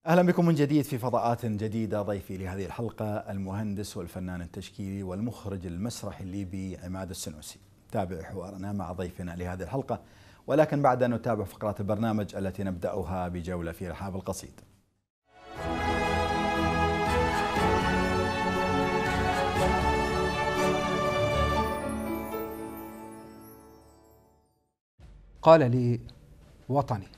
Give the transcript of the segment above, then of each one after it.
أهلا بكم من جديد في فضاءات جديدة. ضيفي لهذه الحلقة المهندس والفنان التشكيلي والمخرج المسرحي الليبي عماد السنوسي. تابع حوارنا مع ضيفنا لهذه الحلقة، ولكن بعد أن نتابع فقرات البرنامج التي نبدأها بجولة في رحاب القصيد. قال لي وطني: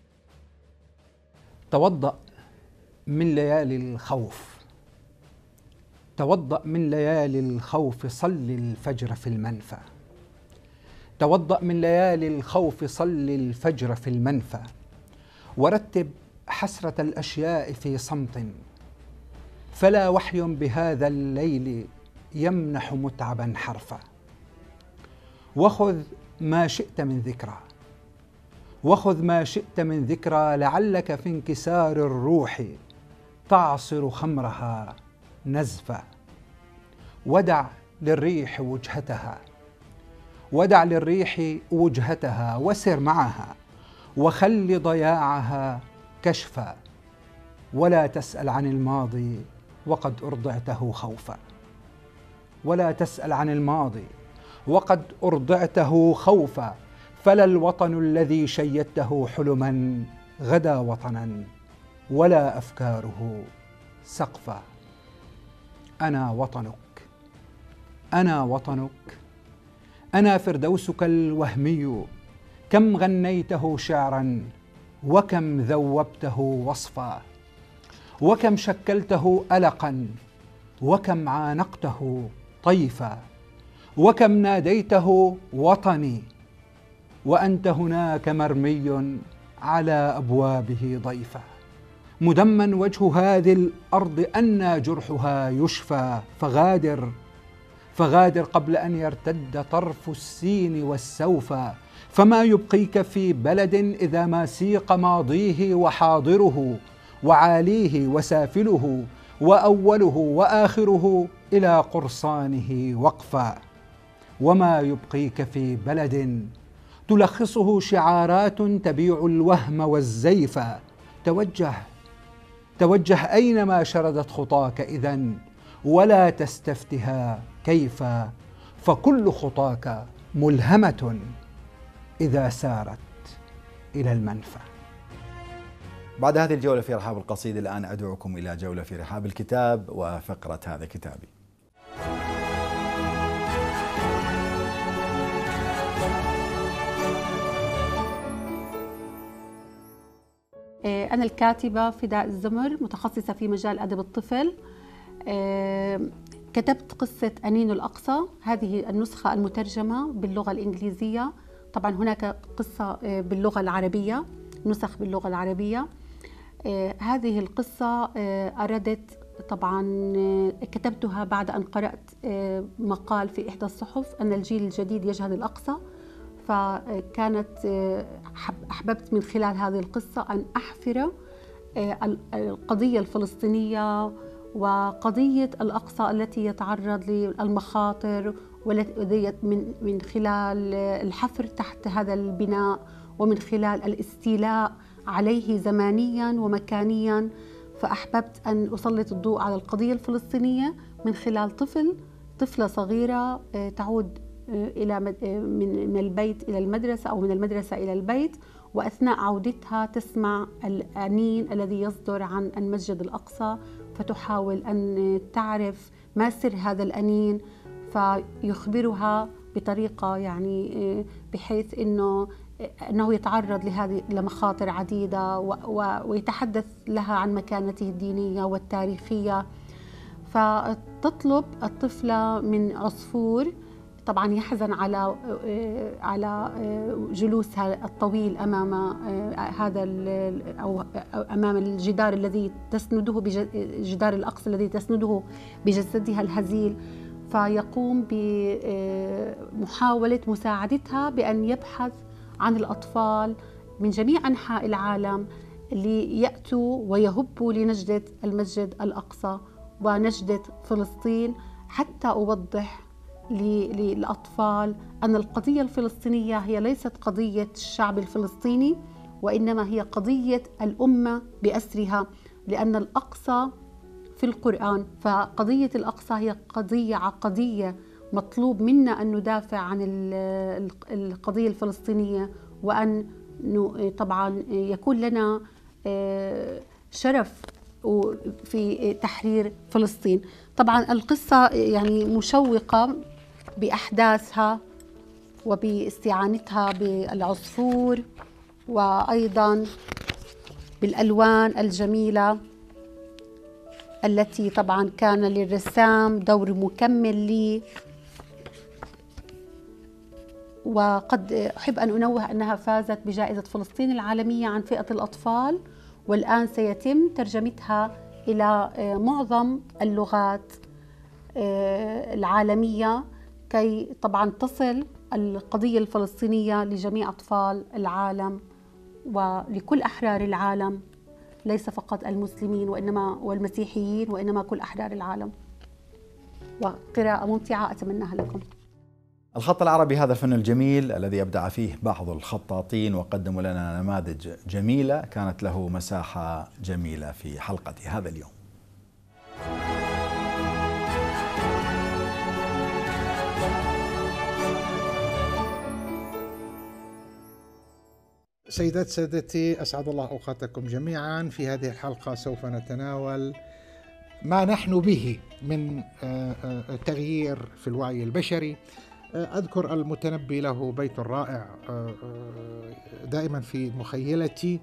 توضأ من ليالي الخوف، توضأ من ليالي الخوف، صل الفجر في المنفى. توضأ من ليالي الخوف، صل الفجر في المنفى، ورتب حسرة الأشياء في صمت، فلا وحي بهذا الليل يمنح متعبا حرفا. وخذ ما شئت من ذكرى، وخذ ما شئت من ذكرى، لعلك في انكسار الروح تعصر خمرها نزفا. ودع للريح وجهتها، ودع للريح وجهتها، وسر معها وخل ضياعها كشفا. ولا تسأل عن الماضي وقد أرضعته خوفا، ولا تسأل عن الماضي وقد أرضعته خوفا. فلا الوطن الذي شيدته حلما غدا وطنا، ولا أفكاره سقفا. أنا وطنك، أنا وطنك، أنا فردوسك الوهمي، كم غنيته شعرا وكم ذوبته وصفا، وكم شكلته ألقا وكم عانقته طيفا، وكم ناديته وطني وأنت هناك مرمي على أبوابه ضيفا. مدمن وجه هذه الأرض أنى جرحها يشفى، فغادر فغادر قبل أن يرتد طرف السين والسوف. فما يبقيك في بلد إذا ما سيق ماضيه وحاضره، وعاليه وسافله، وأوله وآخره إلى قرصانه وقفا. وما يبقيك في بلد تلخصه شعارات تبيع الوهم والزيف. توجه توجه أينما شردت خطاك إذن، ولا تستفتها كيف، فكل خطاك ملهمة إذا سارت إلى المنفى. بعد هذه الجولة في رحاب القصيد، الآن أدعوكم إلى جولة في رحاب الكتاب وفقرة هذا كتابي. أنا الكاتبة فداء الزمر، متخصصة في مجال أدب الطفل. كتبت قصة أنين الأقصى، هذه النسخة المترجمة باللغة الإنجليزية. طبعا هناك قصة باللغة العربية، نسخ باللغة العربية. هذه القصة أردت، طبعا كتبتها بعد أن قرأت مقال في إحدى الصحف أن الجيل الجديد يجهل الأقصى، فكانت أحببت من خلال هذه القصة أن أحفر القضية الفلسطينية وقضية الأقصى التي يتعرض للمخاطر، والتي من خلال الحفر تحت هذا البناء، ومن خلال الاستيلاء عليه زمانيا ومكانيا. فأحببت أن أسلط الضوء على القضية الفلسطينية من خلال طفلة صغيرة تعود من البيت إلى المدرسة أو من المدرسة إلى البيت، وأثناء عودتها تسمع الأنين الذي يصدر عن المسجد الأقصى، فتحاول أن تعرف ما سر هذا الأنين، فيخبرها بطريقة يعني بحيث أنه يتعرض لمخاطر عديدة، ويتحدث لها عن مكانته الدينية والتاريخية. فتطلب الطفلة من عصفور، طبعا يحزن على جلوسها الطويل امام هذا او امام الجدار الذي تسنده، جدار الاقصى الذي تسنده بجسدها الهزيل، فيقوم بمحاوله مساعدتها بان يبحث عن الاطفال من جميع انحاء العالم لياتوا ويهبوا لنجده المسجد الاقصى ونجده فلسطين، حتى اوضح للأطفال أن القضية الفلسطينية هي ليست قضية الشعب الفلسطيني، وإنما هي قضية الأمة بأسرها. لأن الأقصى في القرآن، فقضية الأقصى هي قضية عقدية مطلوب منا أن ندافع عن القضية الفلسطينية، وأن طبعا يكون لنا شرف في تحرير فلسطين. طبعا القصة يعني مشوقة بأحداثها وباستعانتها بالعصفور وأيضا بالألوان الجميلة التي طبعا كان للرسام دور مكمل لي. وقد أحب أن أنوه أنها فازت بجائزة فلسطين العالمية عن فئة الأطفال، والآن سيتم ترجمتها إلى معظم اللغات العالمية كي طبعا تصل القضية الفلسطينية لجميع أطفال العالم ولكل أحرار العالم، ليس فقط المسلمين والمسيحيين، وإنما كل أحرار العالم. وقراءة ممتعة أتمناها لكم. الخط العربي هذا الفن الجميل الذي أبدع فيه بعض الخطاطين وقدموا لنا نماذج جميلة، كانت له مساحة جميلة في حلقة هذا اليوم. سيدات سادتي، أسعد الله أوقاتكم جميعا. في هذه الحلقة سوف نتناول ما نحن به من تغيير في الوعي البشري. أذكر المتنبي له بيت رائع دائما في مخيلتي،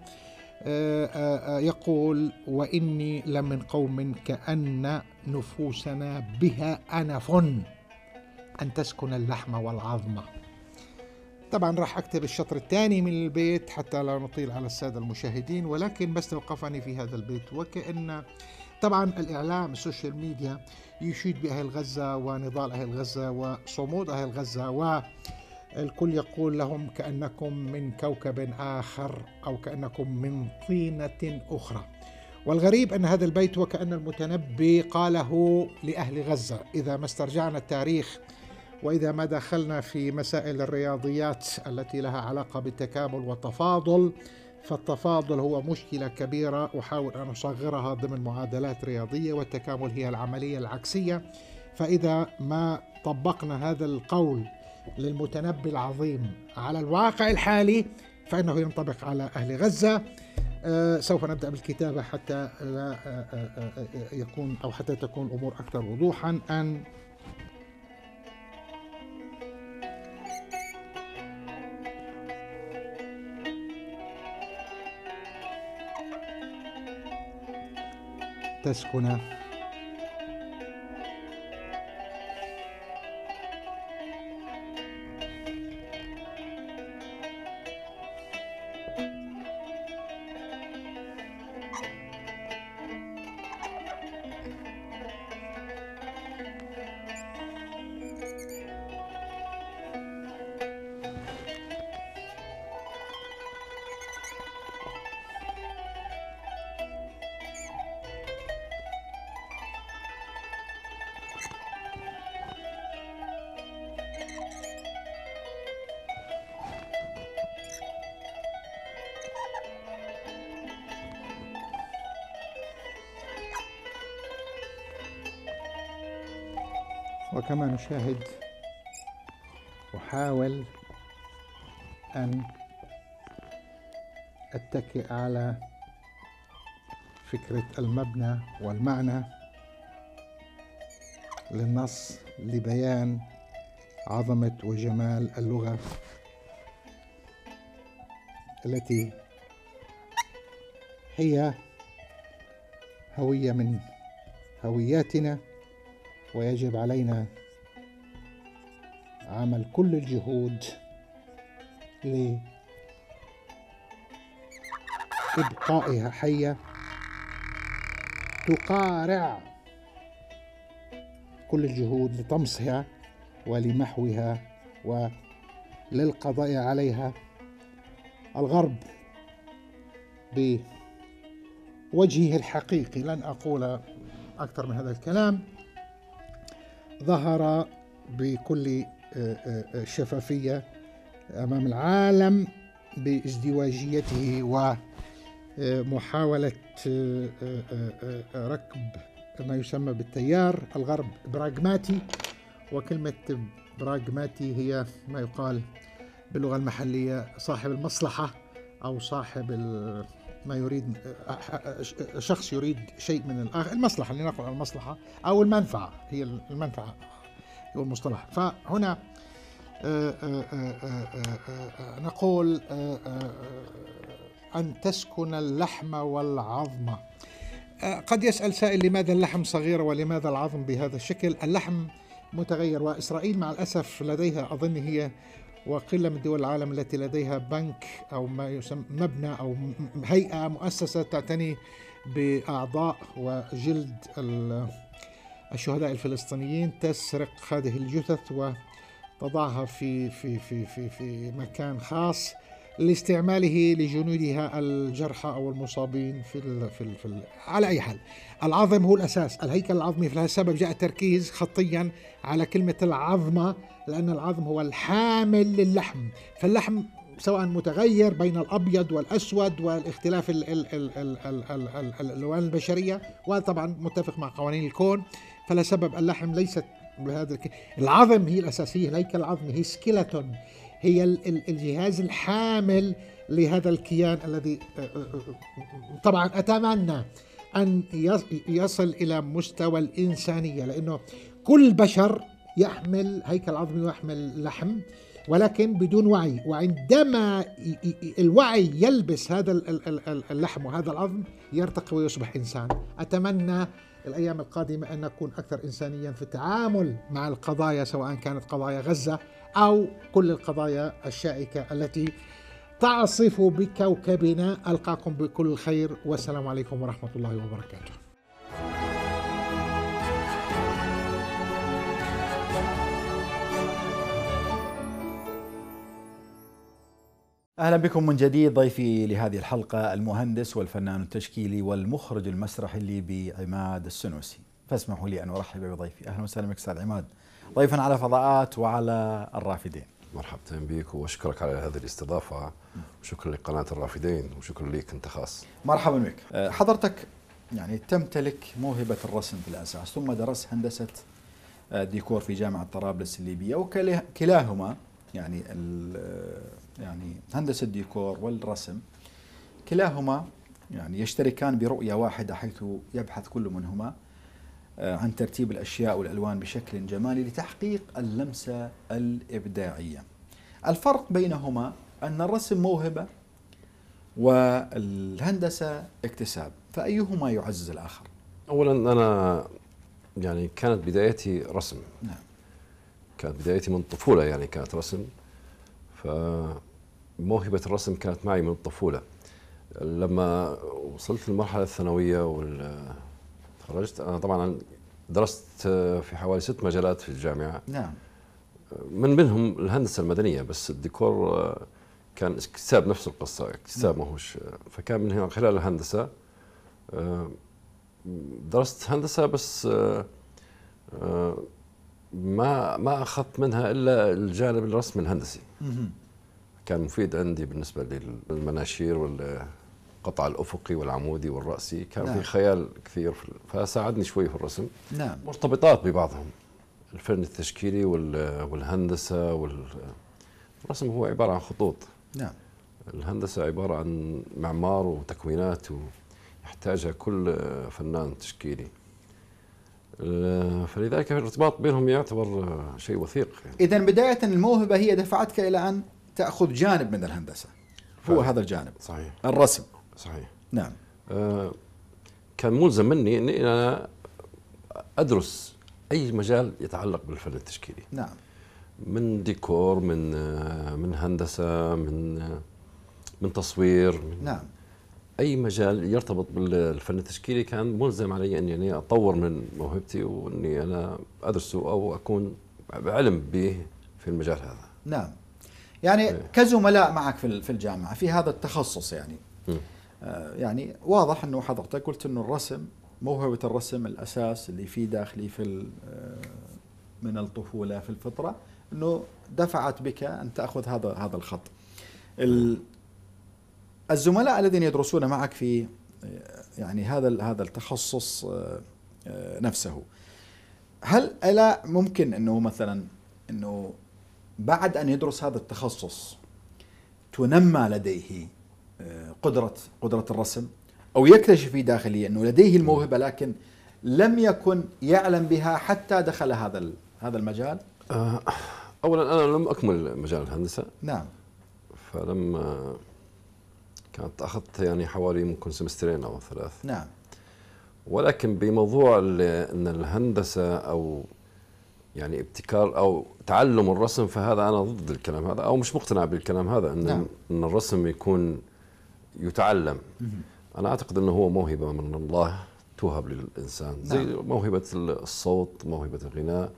يقول: وإني لمن قوم كأن نفوسنا بها أنف أن تسكن اللحم والعظم. طبعا راح أكتب الشطر الثاني من البيت حتى لا نطيل على السادة المشاهدين، ولكن بس توقفني في هذا البيت. وكأن طبعا الإعلام السوشيال ميديا يشيد بأهل غزة ونضال أهل غزة وصمود أهل غزة، والكل يقول لهم كأنكم من كوكب آخر أو كأنكم من طينة أخرى. والغريب أن هذا البيت وكأن المتنبي قاله لأهل غزة. إذا ما استرجعنا التاريخ وإذا ما دخلنا في مسائل الرياضيات التي لها علاقة بالتكامل والتفاضل، فالتفاضل هو مشكلة كبيرة أحاول أن أصغرها ضمن معادلات رياضية، والتكامل هي العملية العكسية. فإذا ما طبقنا هذا القول للمتنبي العظيم على الواقع الحالي فإنه ينطبق على أهل غزة. سوف نبدأ بالكتابة حتى لا يكون أو حتى تكون الأمور أكثر وضوحا. أن تسكن وكما نشاهد أحاول أن أتكئ على فكرة المبنى والمعنى للنص لبيان عظمة وجمال اللغة التي هي هوية من هوياتنا، ويجب علينا عمل كل الجهود لإبقائها حية، تقارع كل الجهود لطمسها ولمحوها وللقضاء عليها. الغرب بوجهه الحقيقي، لن أقول أكثر من هذا الكلام، ظهر بكل شفافية أمام العالم بازدواجيته محاولة ركب ما يسمى بالتيار الغرب براغماتي، وكلمة براغماتي هي ما يقال باللغة المحلية صاحب المصلحة أو صاحب ما يريد، شخص يريد شيء من الآخر، المصلحة، لنقل المصلحة أو المنفعة، هي المنفعة هو المصطلح. فهنا نقول أن تسكن اللحم والعظم. قد يسأل سائل لماذا اللحم صغير ولماذا العظم بهذا الشكل؟ اللحم متغير، وإسرائيل مع الأسف لديها أظن هي وقلة من دول العالم التي لديها بنك أو ما يسمى مبنى أو هيئة مؤسسة تعتني بأعضاء وجلد الشهداء الفلسطينيين، تسرق هذه الجثث وتضعها في مكان خاص لاستعماله لجنودها الجرحى أو المصابين على أي حال. العظم هو الأساس، الهيكل العظمي، فلهذا السبب جاء التركيز خطيا على كلمة العظمة، لأن العظم هو الحامل للحم. فاللحم سواء متغير بين الأبيض والأسود والاختلاف الألوان البشرية، وطبعا متفق مع قوانين الكون، فلا سبب اللحم ليست بهذا العظم هي الأساسية، الهيكل العظمي هي سكيلتون، هي الجهاز الحامل لهذا الكيان الذي طبعا أتمنى أن يصل إلى مستوى الإنسانية، لأنه كل بشر يحمل هيكل عظمي ويحمل لحم ولكن بدون وعي، وعندما الوعي يلبس هذا اللحم وهذا العظم يرتقي ويصبح إنسان. أتمنى الأيام القادمة أن نكون أكثر إنسانيا في التعامل مع القضايا، سواء كانت قضايا غزة أو كل القضايا الشائكة التي تعصف بكوكبنا. ألقاكم بكل الخير، والسلام عليكم ورحمة الله وبركاته. أهلا بكم من جديد. ضيفي لهذه الحلقة المهندس والفنان التشكيلي والمخرج المسرحي الليبي عماد السنوسي، فاسمحوا لي أن أرحب بضيفي. أهلا وسهلا بك أستاذ عماد، ضيفا على فضاءات وعلى الرافدين. مرحبتين بك وأشكرك على هذه الاستضافة، وشكرا لقناة الرافدين، وشكرا لك أنت خاص. مرحبا بك. حضرتك يعني تمتلك موهبة الرسم في الأساس، ثم درست هندسة ديكور في جامعة طرابلس الليبية، وكلاهما يعني هندسة الديكور والرسم كلاهما يعني يشتركان برؤية واحدة، حيث يبحث كل منهما عن ترتيب الأشياء والألوان بشكل جمالي لتحقيق اللمسة الإبداعية. الفرق بينهما أن الرسم موهبة والهندسة اكتساب، فأيهما يعزز الآخر؟ أولا أنا يعني كانت بدايتي رسم. نعم. كانت بدايتي من الطفولة، يعني كانت رسم، فموهبة الرسم كانت معي من الطفولة. لما وصلت للمرحلة الثانوية وتخرجت، أنا طبعا درست في حوالي 6 مجالات في الجامعة. نعم. من بينهم الهندسة المدنية، بس الديكور كان اكتساب، نفس القصة اكتساب، ما هوش. فكان من هنا خلال الهندسة درست هندسة، بس ما أخذت منها إلا الجانب الرسم الهندسي. كان مفيد عندي بالنسبة للمناشير والقطع الأفقي والعمودي والرأسي، كان نعم. في خيال كثير، فساعدني شوي في الرسم. نعم. مرتبطات ببعضهم، الفن التشكيلي والهندسة الرسم هو عبارة عن خطوط. نعم. الهندسة عبارة عن معمار وتكوينات ويحتاجها كل فنان تشكيلي، فلذلك الارتباط بينهم يعتبر شيء وثيق يعني. إذا بداية الموهبة هي دفعتك إلى أن تأخذ جانب من الهندسة، هو هذا الجانب. صحيح. الرسم. صحيح. نعم. كان ملزم مني أني أنا أدرس أي مجال يتعلق بالفن التشكيلي. نعم. من ديكور، من هندسة، من تصوير، نعم. أي مجال يرتبط بالفن التشكيلي كان ملزم علي أني يعني أطور من موهبتي، وأني أنا أدرسه أو أكون بعلم به في المجال هذا. نعم. يعني كزملاء معك في الجامعة في هذا التخصص يعني يعني واضح أنه حضرتك قلت أنه الرسم، موهبة الرسم الأساس اللي في داخلي من الطفولة في الفطرة، أنه دفعت بك أن تأخذ هذا الخط. الزملاء الذين يدرسون معك في يعني هذا التخصص نفسه، هل ألا ممكن أنه مثلا أنه بعد أن يدرس هذا التخصص تنمى لديه قدرة الرسم، أو يكتشف في داخله أنه لديه الموهبة لكن لم يكن يعلم بها حتى دخل هذا المجال؟ أولا أنا لم أكمل مجال الهندسة. نعم. فلما كانت أخذت يعني حوالي ممكن سمسترين أو 3. نعم. ولكن بموضوع أن الهندسة أو يعني ابتكار أو تعلم الرسم، فهذا أنا ضد الكلام هذا، أو مش مقتنع بالكلام هذا أن نعم. أن الرسم يكون يتعلم. أنا أعتقد أنه هو موهبة من الله توهب للإنسان، زي موهبة الصوت، موهبة الغناء،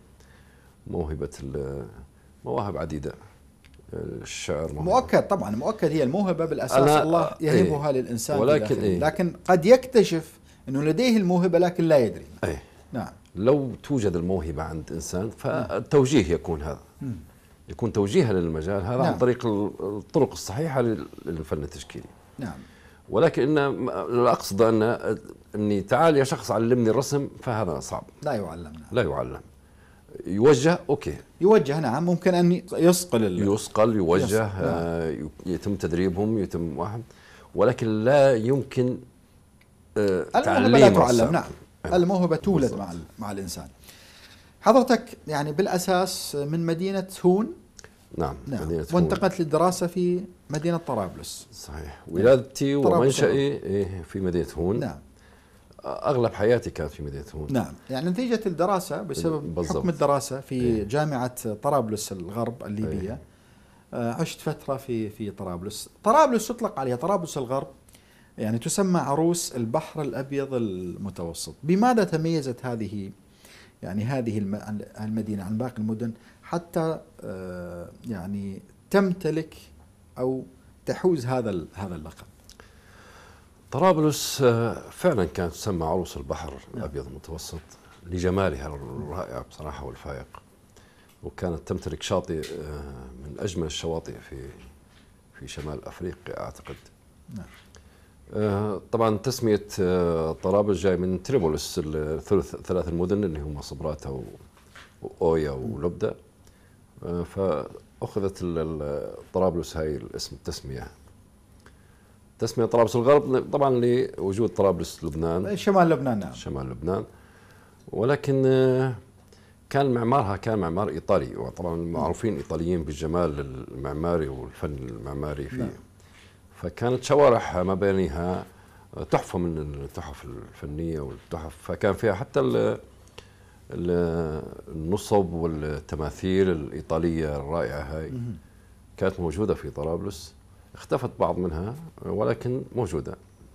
مواهب عديدة، الشعر مؤكد طبعا، مؤكد هي الموهبة بالأساس الله يهبها للإنسان، ولكن لكن قد يكتشف أنه لديه الموهبة لكن لا يدري. نعم. لو توجد الموهبة عند إنسان فالتوجيه يكون هذا، يكون توجيها للمجال هذا عن طريق الطرق الصحيحة للفن التشكيلي. نعم. ولكن لا أقصد أني تعال يا شخص علمني الرسم، فهذا صعب، لا يعلم. لا يعلم. يوجه، أوكي، يوجه، نعم، ممكن أن يصقل يوجه، يتم تدريبهم، يتم واحد، ولكن لا يمكن الموهبة لا تعلم. نعم. الموهبة تولد مع الإنسان. حضرتك يعني بالأساس من مدينة هون. نعم. مدينة هون، وانتقلت للدراسة في مدينة طرابلس. صحيح. ولادتي ومنشئي في مدينة هون. نعم. أغلب حياتي كانت في مدينة هون. نعم. يعني نتيجة الدراسة بسبب حكم الدراسة في جامعة طرابلس الغرب الليبية. عشت فترة في طرابلس. طرابلس تطلق عليها طرابلس الغرب، يعني تسمى عروس البحر الأبيض المتوسط. بماذا تميزت هذه المدينة عن باقي المدن حتى يعني تمتلك أو تحوز هذا اللقب؟ طرابلس فعلا كانت تسمى عروس البحر الأبيض المتوسط لجمالها الرائع بصراحة والفائق، وكانت تمتلك شاطئ من أجمل الشواطئ في شمال أفريقيا أعتقد. نعم. طبعا تسمية طرابلس جاي من تريبوليس، ثلاث المدن اللي هم صبراتة وأويا ولبدة، فأخذت طرابلس هاي الاسم التسمية طرابلس الغرب طبعا لوجود طرابلس لبنان، شمال لبنان. نعم. شمال لبنان. ولكن كان معمارها كان معمار إيطالي، وطبعا معروفين إيطاليين بالجمال المعماري والفن المعماري فيه. نعم. فكانت شوارع مبانيها تحفة من التحف الفنية والتحف، فكان فيها حتى النصب والتماثيل الإيطالية الرائعة هاي كانت موجودة في طرابلس. اختفت بعض منها ولكن موجودة.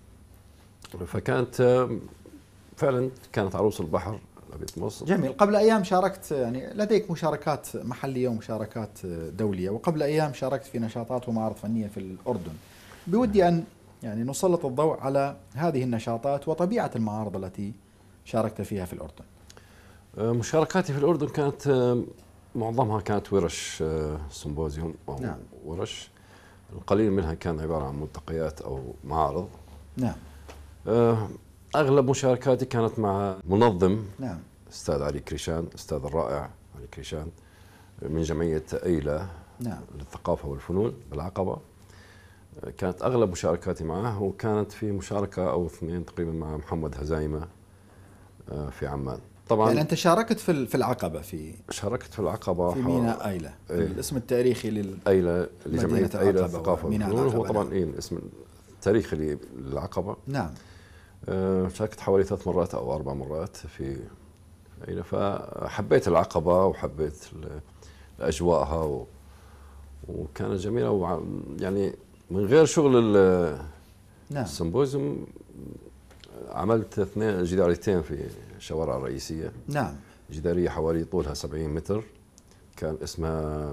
فكانت فعلا كانت عروس البحر الأبيض المتوسط. جميل. قبل أيام شاركت، يعني لديك مشاركات محلية ومشاركات دولية، وقبل أيام شاركت في نشاطات ومعارض فنية في الأردن. بودي أن يعني نسلط الضوء على هذه النشاطات وطبيعة المعارض التي شاركت فيها في الأردن. مشاركاتي في الأردن كانت معظمها كانت ورش سيمبوزيوم أو نعم. ورش. القليل منها كان عبارة عن ملتقيات أو معارض. نعم. أغلب مشاركاتي كانت مع منظم. نعم. أستاذ علي كريشان، أستاذ الرائع علي كريشان من جمعية أيلة. نعم. للثقافة والفنون بالعقبة. كانت أغلب مشاركاتي معه، وكانت في مشاركة أو 2 تقريبا مع محمد هزايمة في عمان. طبعا يعني أنت شاركت في العقبة، شاركت في العقبة في ميناء أيلة. الاسم التاريخي أيلة لجمعية أيلة للثقافة والفنون، هو طبعا الاسم التاريخي للعقبة. نعم. شاركت حوالي 3 مرات أو 4 مرات في أيلة، فحبيت العقبة وحبيت أجواءها وكانت جميلة. يعني من غير شغل السيمبوزيوم عملت 2 جداريتين في الشوارع الرئيسية. نعم. جدارية حوالي طولها 70 متر، كان اسمها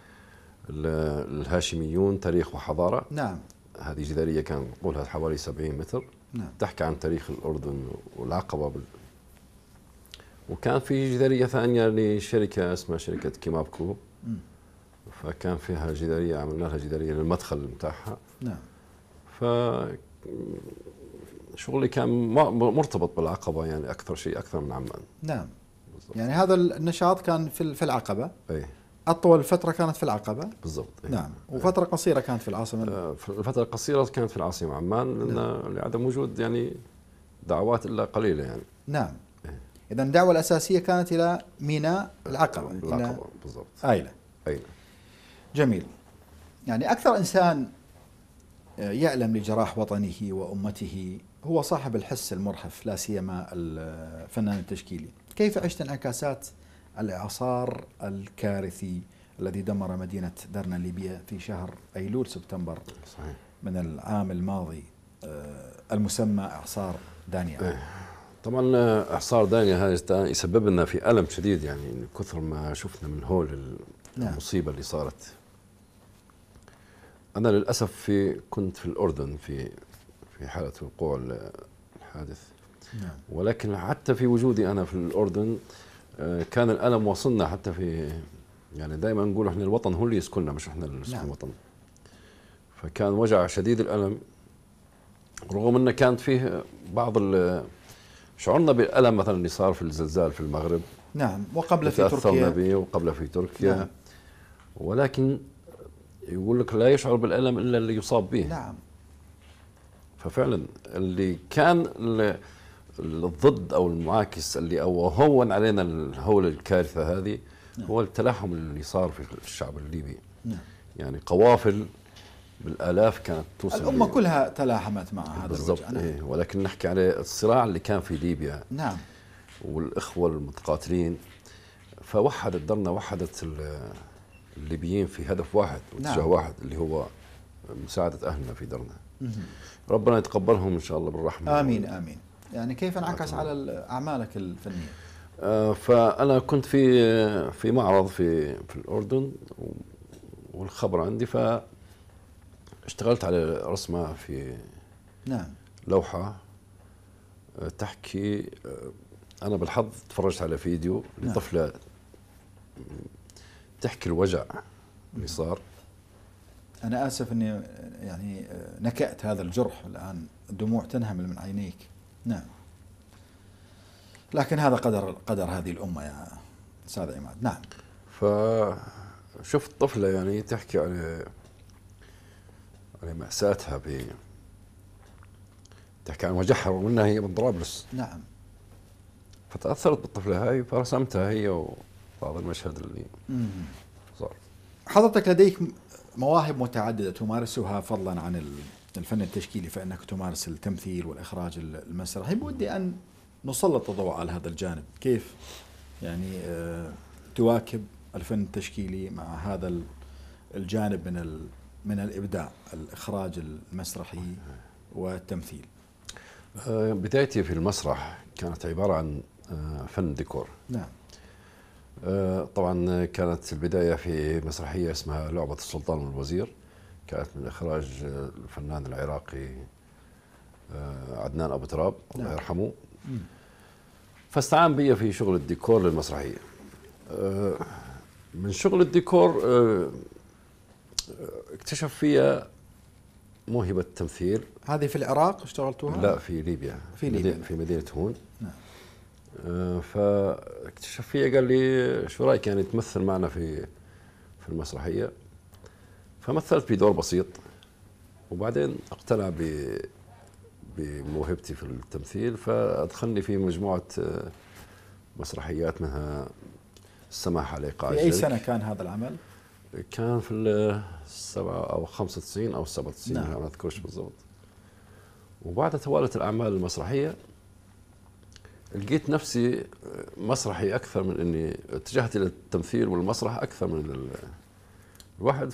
الهاشميون تاريخ وحضارة. نعم. هذه جدارية كان طولها حوالي 70 متر. نعم. تحكي عن تاريخ الأردن والعقبة. وكان في جدارية ثانية لشركة اسمها شركة كيمابكو، فكان فيها جدارية عملنا لها جدارية للمدخل متاعها. نعم. ف شغلي كان مرتبط بالعقبة يعني أكثر شيء، أكثر من عمان. نعم. بالضبط. يعني هذا النشاط كان في العقبة. أي. أطول فترة كانت في العقبة. بالضبط. أي. نعم. وفترة قصيرة كانت في العاصمة. في الفترة القصيرة كانت في العاصمة عمان، لأن لعدم وجود يعني دعوات إلا قليلة يعني. نعم. إذا الدعوة الأساسية كانت إلى ميناء العقبة. العقبة بالضبط. آيلة. أي. جميل. يعني أكثر إنسان يألم لجراح وطنه وأمته هو صاحب الحس المرهف، لا سيما الفنان التشكيلي. كيف عشت انعكاسات الإعصار الكارثي الذي دمر مدينة درنا الليبية في شهر أيلول سبتمبر صحيح. من العام الماضي، المسمى إعصار دانيا؟ طبعا إعصار دانيا هذا يسبب لنا في ألم شديد، يعني من كثر ما شفنا من هول المصيبة اللي صارت. أنا للأسف كنت في الأردن في حالة وقوع الحادث. نعم. ولكن حتى في وجودي أنا في الأردن كان الألم وصلنا، حتى في يعني دائما نقول إحنا الوطن هو اللي يسكننا، مش إحنا اللي نسكن الوطن. فكان وجع شديد الألم، رغم أنه كانت فيه بعض شعورنا بالألم مثلا اللي صار في الزلزال في المغرب. نعم. وقبل في تركيا. به وقبل في تركيا. نعم. ولكن يقول لك لا يشعر بالألم إلا اللي يصاب به. نعم. ففعلا اللي كان الضد أو المعاكس اللي هون علينا هول الكارثة هذه، هو التلاحم اللي صار في الشعب الليبي. نعم. يعني قوافل بالآلاف كانت توصل. الأمة كلها تلاحمت مع هذا بالضبط. الوجع. نعم. إيه. ولكن نحكي على الصراع اللي كان في ليبيا. نعم. والإخوة المتقاتلين، فوحدت درنا، وحدت الليبيين في هدف واحد واتجاه. نعم. واحد اللي هو مساعدة أهلنا في درنا. ربنا يتقبلهم إن شاء الله بالرحمة. آمين آمين. يعني كيف انعكس على أعمالك الفنية؟ فأنا كنت في معرض في الأردن، والخبر عندي، فاشتغلت على رسمة في نعم. لوحة تحكي. أنا بالحظ تفرجت على فيديو لطفلة تحكي الوجع اللي صار. أنا آسف أني يعني نكأت هذا الجرح، الآن الدموع تنهمل من عينيك. نعم. لكن هذا قدر هذه الأمة يا أستاذ عماد. نعم. فشفت طفلة يعني تحكي على مأساتها، تحكي عن وجعها، ومنها هي من طرابلس. نعم. فتأثرت بالطفلة هاي، فرسمتها هي وبعض المشهد اللي صار. حضرتك لديك مواهب متعددة تمارسها فضلا عن الفن التشكيلي، فإنك تمارس التمثيل والإخراج المسرحي. بودي أن نسلط الضوء على هذا الجانب، كيف يعني تواكب الفن التشكيلي مع هذا الجانب من الإبداع، الإخراج المسرحي والتمثيل. بدايتي في المسرح كانت عبارة عن فن ديكور. نعم. طبعا كانت البداية في مسرحية اسمها لعبة السلطان والوزير، كانت من إخراج الفنان العراقي عدنان أبو تراب الله يرحمه. فاستعان بي في شغل الديكور للمسرحية. من شغل الديكور اكتشف فيها موهبة التمثيل. هذه في العراق اشتغلتوها؟ لا، في ليبيا. في مدينة هون. نعم. فاكتشف فيها، قال لي شو رايك يعني تمثل معنا في المسرحية. فمثلت بدور بسيط، وبعدين اقتنع بموهبتي في التمثيل، فادخلني في مجموعة مسرحيات، منها السماح على إيقاع في أي سنة كان هذا العمل؟ كان في 97 أو 95 أو 97. نعم. ما أذكرش بالضبط. وبعد توالت الأعمال المسرحية لقيت نفسي مسرحي أكثر من أني اتجهت إلى التمثيل والمسرح أكثر من الواحد.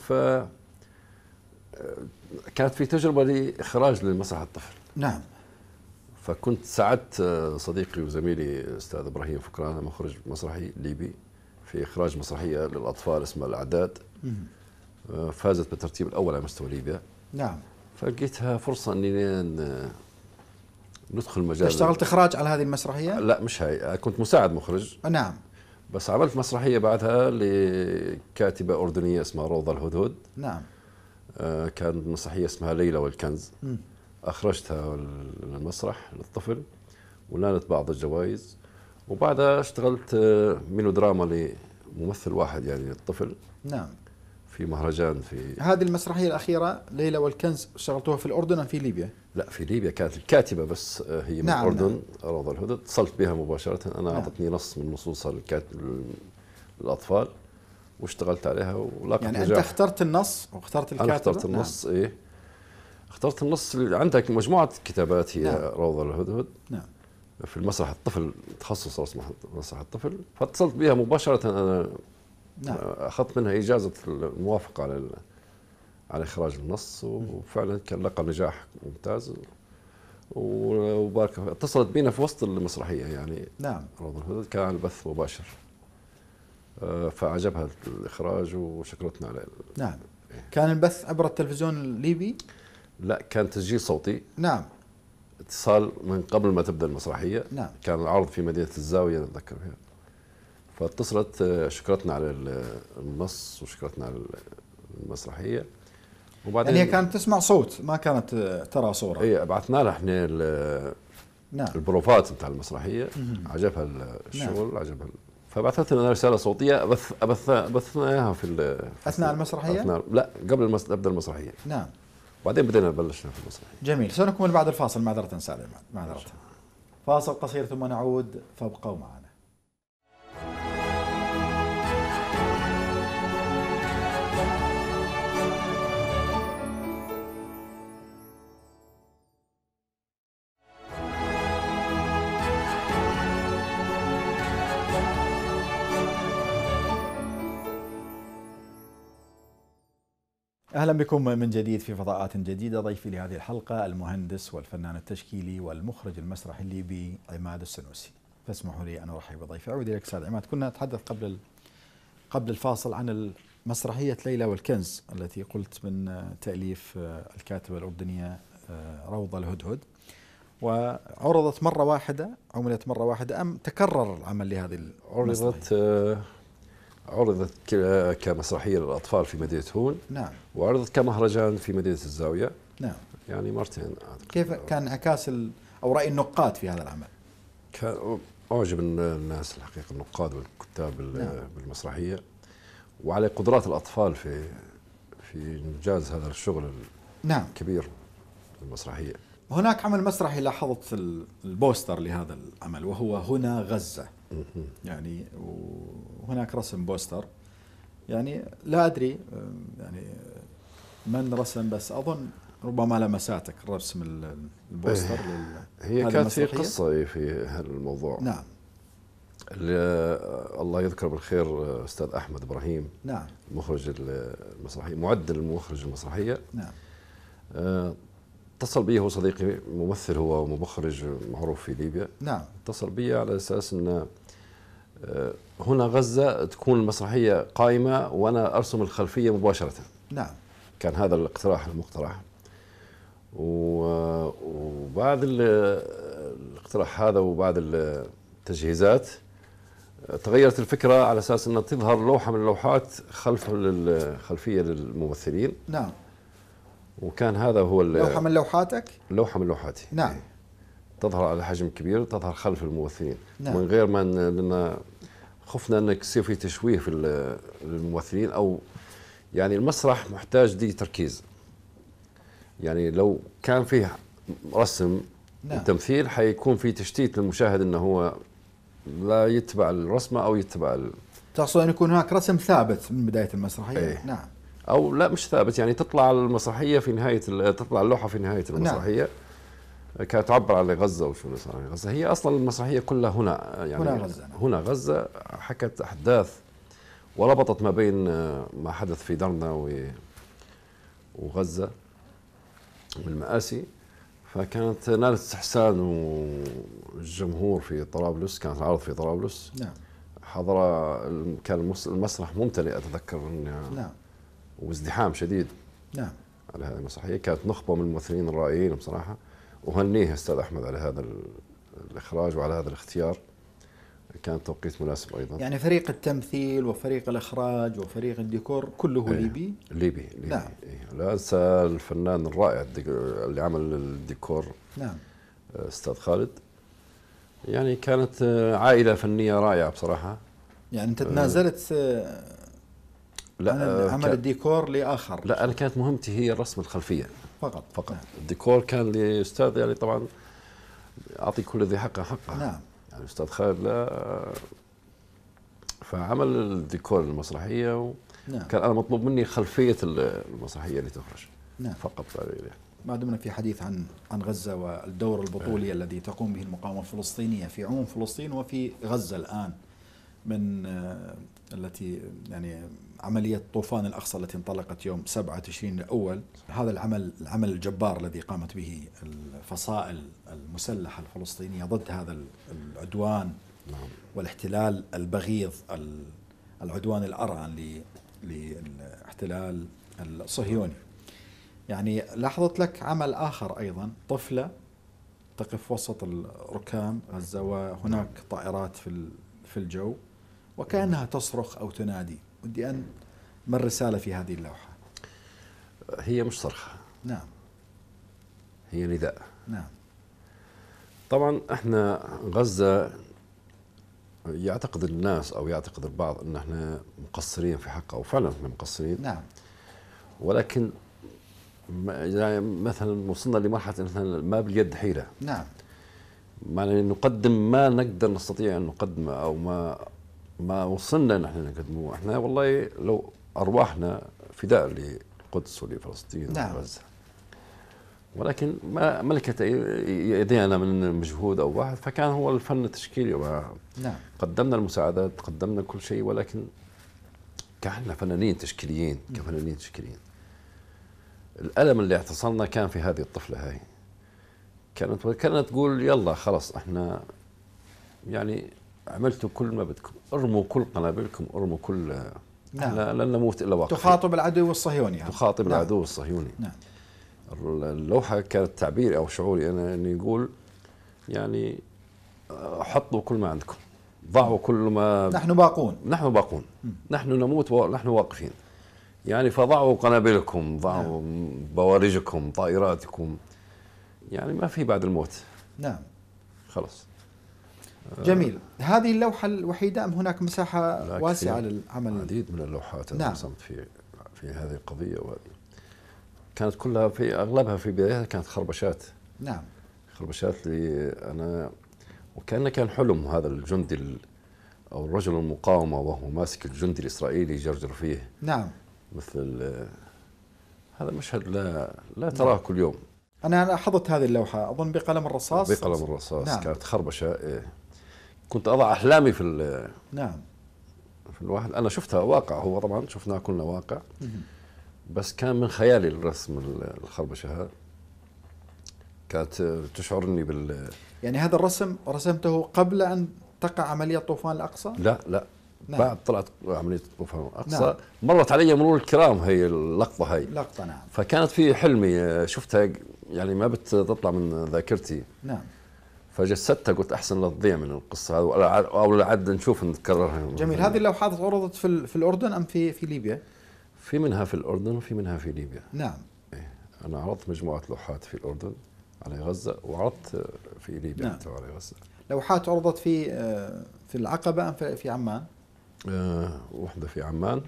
كانت في تجربة لإخراج للمسرح الطفل. نعم. فكنت ساعدت صديقي وزميلي أستاذ إبراهيم فكران، مخرج مسرحي ليبي، في إخراج مسرحية للأطفال اسمها الأعداد. فازت بالترتيب الأول على مستوى ليبيا. نعم. فلقيتها فرصة أني ندخل مجال. اشتغلت إخراج على هذه المسرحية؟ لا، مش هاي، كنت مساعد مخرج. نعم. بس عملت مسرحية بعدها لكاتبة أردنية اسمها روضة الهدهد. نعم. كانت مسرحية اسمها ليلى والكنز. أخرجتها للمسرح للطفل ونالت بعض الجوائز. وبعدها اشتغلت ميلودراما لممثل واحد يعني للطفل. نعم. في مهرجان في هذه المسرحية الأخيرة ليلى والكنز اشتغلتوها في الأردن أم في ليبيا؟ لا، في ليبيا. كانت الكاتبة بس هي من نعم الأردن. نعم. روضة الهدد. اتصلت بها مباشرة. أنا نعم. أعطتني نص من نصوصها للأطفال واشتغلت عليها ولاقت يعني نجاح. أنت اخترت النص واخترت الكاتبة؟ أنا اخترت النص. نعم. إيه، اخترت النص. اللي عندك مجموعة كتابات هي نعم. روضة الهدهد نعم. في المسرح الطفل، تخصص اسمه مسرح الطفل. فاتصلت بها مباشرة. أنا نعم. أخذت منها إجازة الموافقة على إخراج النص، وفعلا كان لقى نجاح ممتاز. وبارك اتصلت بينا في وسط المسرحية يعني. نعم. روضة الهدهد كان على البث مباشر. فأعجبها الإخراج وشكرتنا عليه. نعم. كان البث عبر التلفزيون الليبي؟ لا، كان تسجيل صوتي. نعم. اتصال من قبل ما تبدأ المسرحية. نعم. كان العرض في مدينة الزاوية نتذكر فيها. فاتصلت شكرتنا على النص وشكرتنا على المسرحية. وبعدين يعني هي كانت تسمع صوت، ما كانت ترى صورة. اي، بعثنا لها احنا نعم. البروفات بتاع المسرحية. عجبها الشغل. نعم. عجبها. فبعثت لنا رسالة صوتية بثنا اياها في أثناء المسرحية؟ لا، قبل تبدأ المسرحية. نعم. وبعدين بدينا بلشنا في المسرحية. جميل. سنكمل بعد الفاصل. معذرة سالم، معذرة. فاصل قصير ثم نعود، فابقوا معنا. أهلا بكم من جديد في فضاءات جديدة. ضيفي لهذه الحلقة المهندس والفنان التشكيلي والمخرج المسرحي الليبي عماد السنوسي. فاسمحوا لي أن أرحب بضيفي. أعود إليك أستاذ عماد. كنا نتحدث قبل الفاصل عن مسرحية ليلى والكنز التي قلت من تأليف الكاتبة الأردنية روضة الهدهد، وعرضت مرة واحدة، عملت مرة واحدة أم تكرر العمل لهذه المسرحية؟ عرضت كمسرحية للأطفال في مدينة هون. نعم. وعرضت كمهرجان في مدينة الزاوية. نعم. يعني مرتين. كيف كان انعكاس أو رأي النقاد في هذا العمل؟ كان أعجب الناس الحقيقة، النقاد والكتاب نعم. بالمسرحية، وعلى قدرات الأطفال في إنجاز هذا الشغل. نعم. الكبير المسرحية. هناك عمل مسرحي لاحظت البوستر لهذا العمل وهو هنا غزة. يعني وهناك رسم بوستر، يعني لا أدري يعني من رسم، بس أظن ربما لمساتك رسم البوستر. هي كانت في قصة في هذا الموضوع. نعم. الله يذكره بالخير أستاذ أحمد إبراهيم. نعم. مخرج المسرحية، معدل المخرج المسرحية. نعم. اتصل بي، هو صديقي ممثل، هو مخرج معروف في ليبيا. نعم. اتصل بي على أساس أن هنا غزة تكون المسرحية قائمة وأنا أرسم الخلفية مباشرة. نعم. كان هذا الاقتراح المقترح. وبعد الاقتراح هذا وبعد التجهيزات تغيرت الفكرة على أساس أنها تظهر لوحة من اللوحات خلف الخلفية للممثلين. نعم. وكان هذا هو لوحة من لوحاتك؟ لوحة من لوحاتي. نعم. تظهر على حجم كبير، تظهر خلف الممثلين. نعم. من غير ما لأن خفنا أن يصير في تشويه في الممثلين، أو يعني المسرح محتاج دي تركيز. يعني لو كان فيه رسم نعم. التمثيل حيكون في تشتيت للمشاهد أنه هو لا يتبع الرسمة أو يتبع تقصد أن يكون هناك رسم ثابت من بداية المسرحية؟ ايه. نعم. أو لا، مش ثابت، يعني تطلع المسرحية في نهاية تطلع اللوحة في نهاية المسرحية. نعم. كانت تعبر عن غزة وشو صار في غزة. هي أصلا المسرحية كلها هنا، يعني هنا غزة. نعم. هنا غزة. حكت أحداث وربطت ما بين ما حدث في درنا وغزة والمآسي. فكانت نالت استحسان والجمهور في طرابلس. كانت العرض في طرابلس. نعم. حضر، كان المسرح ممتلئ أتذكر. نعم. وازدحام شديد. نعم. على هذه المسرحية. كانت نخبة من الممثلين الرائعين بصراحة. وهنيه أستاذ أحمد على هذا الإخراج وعلى هذا الاختيار. كان توقيت مناسب أيضا. يعني فريق التمثيل وفريق الإخراج وفريق الديكور كله ليبي؟ ليبي. نعم. لا أنسى الفنان الرائع اللي عمل الديكور. نعم. أستاذ خالد. يعني كانت عائلة فنية رائعة بصراحة. يعني أنت تنازلت لا عمل الديكور لآخر؟ لا، أنا كانت مهمتي هي رسم الخلفية فقط. نعم. الديكور كان لأستاذ يعني طبعا أعطي كل ذي حقه حقه. نعم. يعني أستاذ خالد لا، فعمل الديكور المسرحية نعم. كان أنا مطلوب مني خلفية المسرحية اللي تخرج. نعم. فقط. ما دمنا في حديث عن غزة والدور البطولي الذي تقوم به المقاومة الفلسطينية في عموم فلسطين وفي غزة الآن، من التي يعني عملية طوفان الأقصى التي انطلقت يوم 7 تشرين الأول، هذا العمل الجبار الذي قامت به الفصائل المسلحة الفلسطينية ضد هذا العدوان والاحتلال البغيض، العدوان الأرعن للاحتلال الصهيوني. يعني لاحظت لك عمل آخر أيضا، طفلة تقف وسط الركام غزة وهناك طائرات في الجو وكأنها تصرخ أو تنادي. ودي أن ما الرسالة في هذه اللوحة؟ هي مش صرخة. نعم. هي نداء. نعم. طبعا احنا غزة يعتقد الناس او يعتقد البعض ان احنا مقصرين في حقها، وفعلا احنا مقصرين. نعم. ولكن يعني مثلا وصلنا لمرحلة ان احنا ما باليد حيلة. نعم. معنى نقدم ما نقدر نستطيع ان نقدمه، او ما وصلنا ان احنا نقدمه. احنا والله لو ارواحنا فداء للقدس ولفلسطين. نعم. وغزة، ولكن ما ملكت يدينا من مجهود او واحد، فكان هو الفن التشكيلي. نعم. قدمنا المساعدات، قدمنا كل شيء، ولكن كاحنا فنانين تشكيليين، كفنانين تشكيليين. الألم اللي اعتصرنا كان في هذه الطفلة هاي. كانت تقول يلا خلاص احنا يعني عملتوا كل ما بدكم، ارموا كل قنابلكم، ارموا كل. نعم. لن نموت الا واقفين. تخاطب العدو الصهيوني. تخاطب نعم. العدو الصهيوني. نعم. اللوحة كانت تعبيري او شعوري انا، اني يقول يعني حطوا كل ما عندكم، ضعوا كل ما. نحن باقون. نحن نموت ونحن واقفين. يعني فضعوا قنابلكم، ضعوا بوارجكم، طائراتكم، يعني ما في بعد الموت. نعم. خلص. جميل. هذه اللوحة الوحيدة أم هناك مساحة واسعة للعمل؟ العديد من اللوحات نعم. رسمت في هذه القضية، وهذه كانت كلها في أغلبها في بدايتها كانت خربشات. نعم. خربشات لي أنا، وكأنه كان حلم هذا الجندي أو الرجل المقاومة وهو ماسك الجندي الإسرائيلي يجرجر فيه. نعم. مثل هذا مشهد لا تراه كل يوم. أنا لاحظت هذه اللوحة أظن بقلم الرصاص. بقلم الرصاص. نعم. كانت خربشة. كنت أضع أحلامي في نعم. في الواحد. أنا شفتها واقع، هو طبعا شفناه كلنا واقع، بس كان من خيالي الرسم الخربشة هذا. كانت تشعرني يعني هذا الرسم رسمته قبل أن تقع عملية طوفان الأقصى؟ لا. نعم. بعد طلعت عملية طوفان الأقصى. نعم. مرت علي مرور الكرام هي اللقطة هاي. لقطة. نعم. فكانت في حلمي شفتها، يعني ما بتطلع من ذاكرتي. نعم. فجسدتها، قلت أحسن لا تضيع من القصة هذه، أو لعد نشوف نتكررها. جميل. هذه اللوحات عرضت في الأردن أم في ليبيا؟ في منها في الأردن وفي منها في ليبيا. نعم. أنا عرضت مجموعة لوحات في الأردن على غزة، وعرضت في ليبيا. نعم. على غزة. لوحات عرضت في العقبة أم في عمان؟ واحدة في عمان،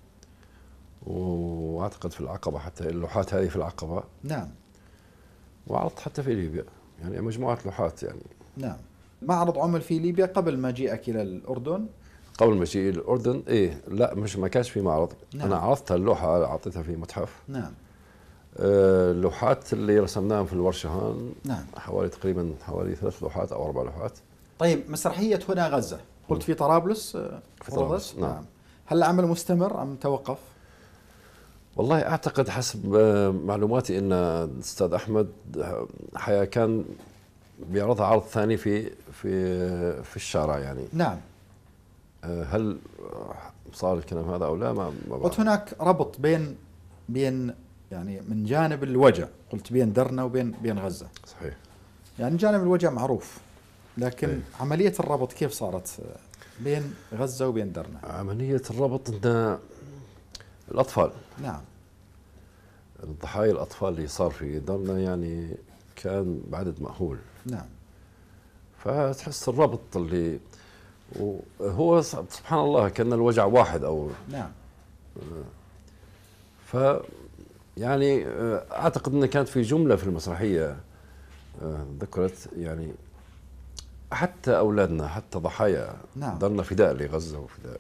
وأعتقد في العقبة، حتى اللوحات هذه في العقبة. نعم. وعرضت حتى في ليبيا، يعني مجموعة لوحات يعني. نعم. معرض عمل في ليبيا قبل ما جيئك إلى الأردن؟ قبل ما جيء الأردن لا، ما كانش في معرض. نعم. أنا عرضتها اللوحة، أعطيتها في متحف. نعم. اللوحات اللي رسمناهم في الورشة هون. نعم. تقريبا حوالي 3 لوحات أو 4 لوحات. طيب، مسرحية هنا غزة قلت في طرابلس. في طرابلس. نعم. هل العمل مستمر أم توقف؟ والله أعتقد حسب معلوماتي أن الأستاذ أحمد حياة كان بيعرضها عرض ثاني في الشارع يعني. نعم. هل صار الكلام هذا أو لا؟ ما قلت هناك ربط بين يعني من جانب الوجع، قلت بين درنا وبين غزة. صحيح. يعني جانب الوجع معروف، لكن عملية الربط كيف صارت بين غزة وبين درنا؟ عملية الربط أن الأطفال، نعم، الضحايا الأطفال اللي صار في درنا يعني كان بعدد مأهول. نعم. فتحس الربط اللي وهو سبحان الله كان الوجع واحد أو نعم. ف يعني أعتقد أن كانت في جملة في المسرحية ذكرت يعني حتى أولادنا حتى ضحايا نعم. درنا فداء لغزة وفداء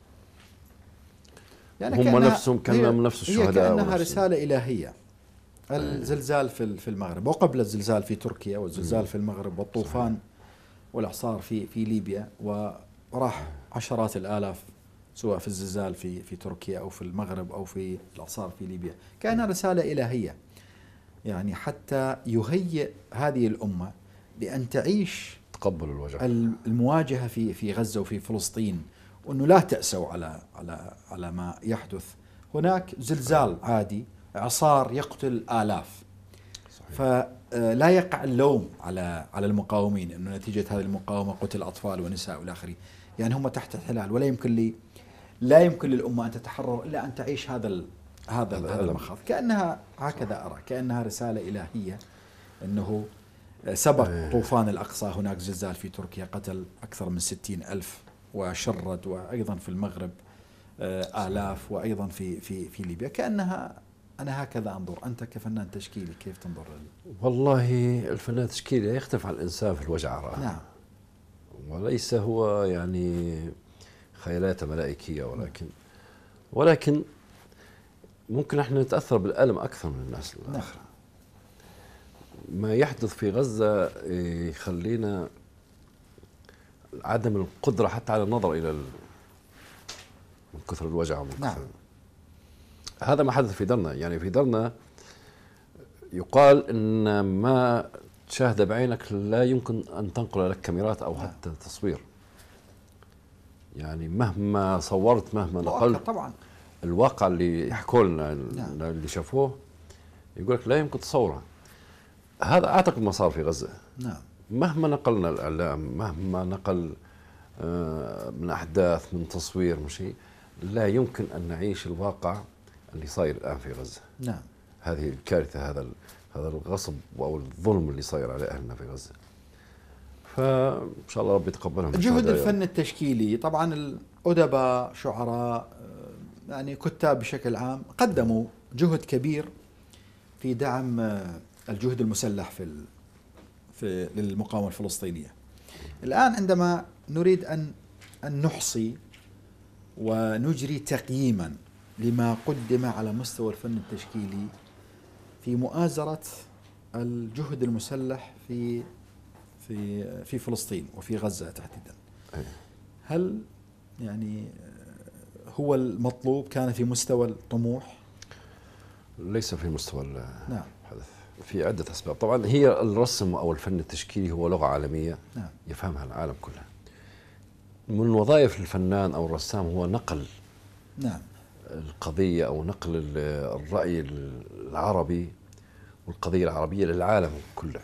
يعني هم نفسهم كانوا من نفس الشهداء. هي كأنها رسالة إلهية. الزلزال في المغرب وقبل الزلزال في تركيا والزلزال في المغرب والطوفان والإعصار في ليبيا، وراح عشرات الآلاف سواء في الزلزال في تركيا أو في المغرب أو في الإعصار في ليبيا. كأنها رسالة إلهية يعني حتى يهيئ هذه الأمة بأن تعيش تقبل الوجع المواجهة في غزة وفي فلسطين، وأنه لا تأسوا على ما يحدث. هناك زلزال عادي، إعصار يقتل آلاف. صحيح. فلا يقع اللوم على المقاومين أنه نتيجة هذه المقاومة قتل أطفال ونساء والآخرين. يعني هم تحت احتلال، ولا يمكن للأمة أن تتحرر إلا أن تعيش هذا المخاض. كأنها هكذا أرى، كأنها رسالة إلهية أنه سبق طوفان الأقصى، هناك زلزال في تركيا قتل أكثر من 60,000 وشرد، وأيضا في المغرب آلاف، وأيضا في ليبيا. كأنها أنا هكذا أنظر. أنت كفنان تشكيلي كيف تنظر؟ والله الفنان التشكيلي يختلف عن الإنسان في الوجع. نعم. وليس هو يعني خيالات ملائكية، ولكن ممكن احنا نتأثر بالألم أكثر من الناس الآخرة. ما يحدث في غزة يخلينا عدم القدرة حتى على النظر إلى من كثر الوجع ومن نعم. كثر هذا ما حدث في درنا. يعني في درنا يقال إن ما تشاهد بعينك لا يمكن أن تنقل لك كاميرات أو حتى تصوير. يعني مهما صورت مهما نقلت طبعا الواقع اللي يحكوا لنا اللي شافوه يقول لك لا يمكن تصوره. هذا أعتقد ما صار في غزة. نعم. مهما نقلنا الإعلام، مهما نقل من أحداث من تصوير من شيء، لا يمكن أن نعيش الواقع اللي صاير الآن في غزة. نعم. هذه الكارثة، هذا الغصب أو الظلم اللي صاير على أهلنا في غزة. فإن شاء الله رب يتقبلهم. جهد الفن التشكيلي طبعا، الأدباء، شعراء، يعني كتاب بشكل عام قدموا جهد كبير في دعم الجهد المسلح في للمقاومة الفلسطينية. الآن عندما نريد أن نحصي ونجري تقييما لما قدم على مستوى الفن التشكيلي في مؤازرة الجهد المسلح في فلسطين وفي غزة تحديدا، هل يعني هو المطلوب كان في مستوى الطموح؟ ليس في مستوى نعم. الحدث في عدة أسباب. طبعا هي الرسم أو الفن التشكيلي هو لغة عالمية. نعم. يفهمها العالم كله. من وظائف الفنان أو الرسام هو نقل نعم. القضية أو نقل الرأي العربي والقضية العربية للعالم كله.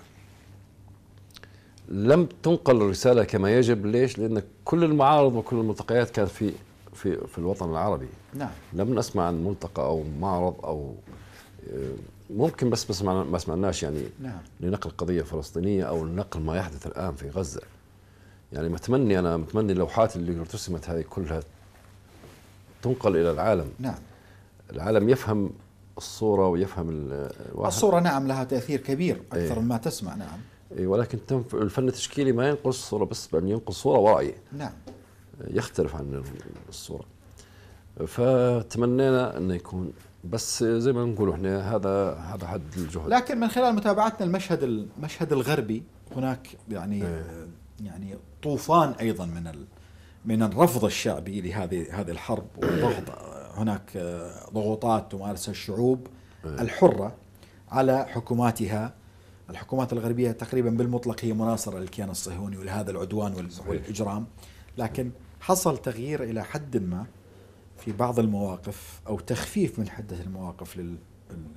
لم تنقل الرسالة كما يجب. ليش؟ لأن كل المعارض وكل الملتقيات كانت في الوطن العربي. نعم. لم نسمع عن ملتقى أو معرض أو ممكن بس ما سمعناش يعني. نعم. لنقل قضية فلسطينية أو لنقل ما يحدث الآن في غزة. يعني أنا متمني اللوحات اللي رسمت هذه كلها تنقل إلى العالم. نعم. العالم يفهم الصورة ويفهم الصورة. نعم، لها تأثير كبير أكثر مما تسمع. نعم. ولكن الفن التشكيلي ما ينقل الصورة بس، بل ينقل صورة ورأي. نعم. يختلف عن الصورة. فتمنينا أنه يكون بس زي ما نقول احنا هذا حد الجهد. لكن من خلال متابعتنا المشهد الغربي هناك يعني طوفان أيضا من الرفض الشعبي لهذه الحرب والضغط. هناك ضغوطات تمارسها الشعوب الحرة على حكوماتها. الحكومات الغربية تقريبا بالمطلق هي مناصرة للكيان الصهيوني ولهذا العدوان والإجرام، لكن حصل تغيير إلى حد ما في بعض المواقف أو تخفيف من حدة المواقف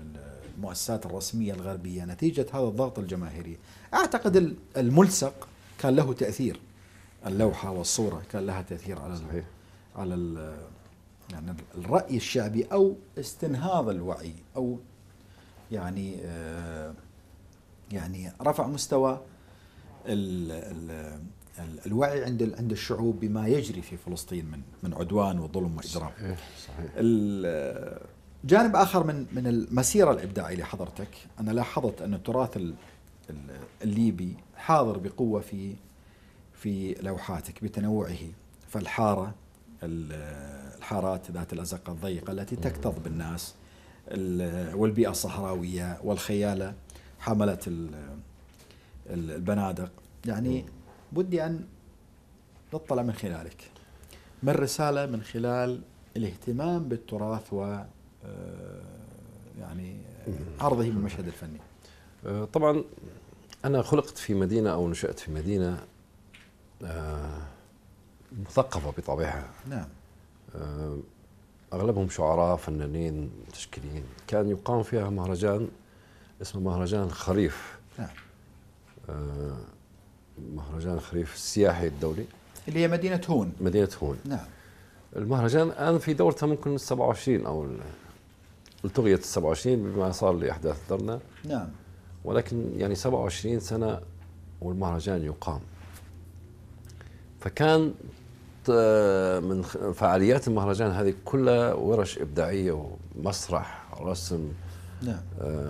للمؤسسات الرسمية الغربية نتيجة هذا الضغط الجماهيري. أعتقد الملصق كان له تأثير، اللوحة والصورة كان لها تأثير على صحيح. على يعني الرأي الشعبي أو استنهاض الوعي، أو يعني يعني رفع مستوى الوعي عند الشعوب بما يجري في فلسطين من عدوان وظلم وإجرام. صحيح. جانب آخر من المسيرة الإبداعية لحضرتك، أنا لاحظت أن التراث الليبي حاضر بقوة في لوحاتك بتنوعه، فالحارة، الحارات ذات الأزقة الضيقة التي تكتظ بالناس، والبيئة الصحراوية، والخيالة حملة البنادق. يعني بدي أن نطلع من خلالك من رسالة من خلال الاهتمام بالتراث و يعني عرضه بالمشهد الفني. طبعا أنا خلقت في مدينة أو نشأت في مدينة مثقفة بطبعها. نعم. أغلبهم شعراء، فنانين، تشكيليين. كان يقام فيها مهرجان اسمه مهرجان الخريف. نعم. مهرجان الخريف السياحي الدولي، اللي هي مدينة هون. مدينة هون. نعم. المهرجان الآن في دورتها ممكن 27 أو التغيت 27 بما صار لأحداث درنا. نعم. ولكن يعني 27 سنة والمهرجان يقام. فكان من فعاليات المهرجان هذه كلها ورش إبداعية ومسرح، رسم. نعم.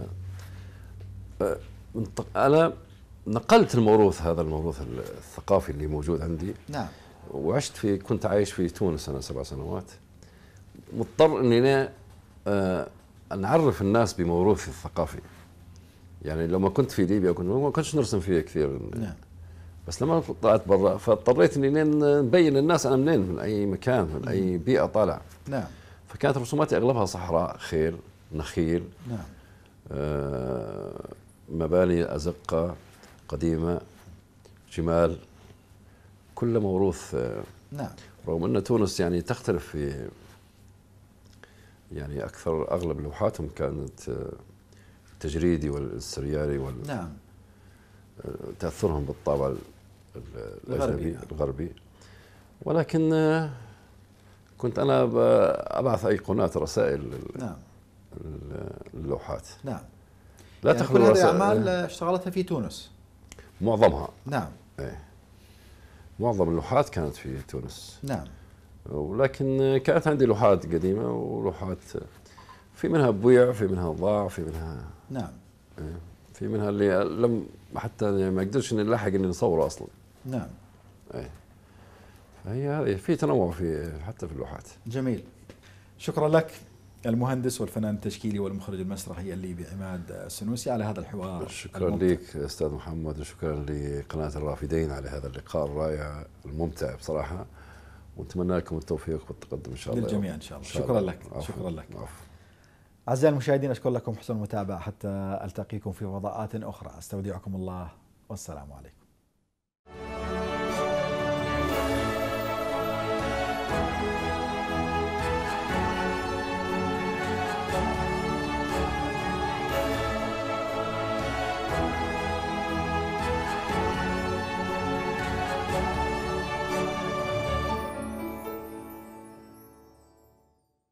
أنا نقلت الموروث، هذا الموروث الثقافي اللي موجود عندي. نعم. كنت عايش في تونس أنا 7 سنوات، مضطر أني أن أعرف الناس بموروثي الثقافي. يعني لما كنت في ليبيا ما كنتش نرسم فيها كثير. نعم. بس لما طلعت برا فاضطريت اني نبين للناس انا منين، من اي مكان، من اي بيئه طالع. نعم. فكانت رسوماتي اغلبها صحراء، خيل، نخيل، نعم. مباني ازقه قديمه، جمال، كل موروث. نعم. رغم ان تونس يعني تختلف في يعني اغلب لوحاتهم كانت التجريدي والسريالي نعم. تأثرهم بالطابع الأجنبي الغربي. ولكن كنت أنا أبعث أيقونات رسائل. نعم. اللوحات. نعم. لا يعني تخلو كل هذه رسائل. الأعمال اشتغلتها في تونس. معظمها. نعم. إيه. معظم اللوحات كانت في تونس. نعم. ولكن كانت عندي لوحات قديمة ولوحات في منها بويع، في منها ضاع، في منها. نعم. إيه. في منها اللي لم حتى ما قدرش نلحق اني نصوره اصلا. نعم. اي. فهي هذه في تنوع حتى في اللوحات. جميل. شكرا لك المهندس والفنان التشكيلي والمخرج المسرحي الليبي عماد السنوسي على هذا الحوار. شكرا لك استاذ محمد، وشكرا لقناة الرافدين على هذا اللقاء الرائع الممتع بصراحة، ونتمنى لكم التوفيق والتقدم ان شاء الله. للجميع ان شاء الله. شكرا لك. شكرا لك. عفو. أعزائي المشاهدين، أشكر لكم حسن المتابعة حتى ألتقيكم في فضاءات أخرى. أستودعكم الله والسلام عليكم.